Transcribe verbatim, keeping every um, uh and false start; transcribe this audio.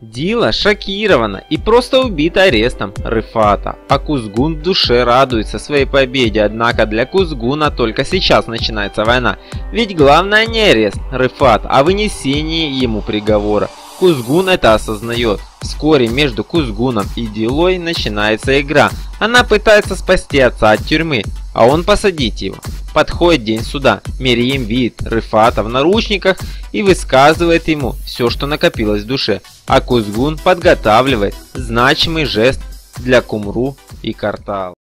Дила шокирована и просто убита арестом Рыфата, а Кузгун в душе радуется своей победе, однако для Кузгуна только сейчас начинается война, ведь главное не арест Рыфата, а вынесение ему приговора. Кузгун это осознает. Вскоре между Кузгуном и Дилой начинается игра. Она пытается спасти отца от тюрьмы, а он посадить его. Подходит день суда. Мерим видит Рыфата в наручниках и высказывает ему все, что накопилось в душе. А Кузгун подготавливает значимый жест для Кумру и Картала.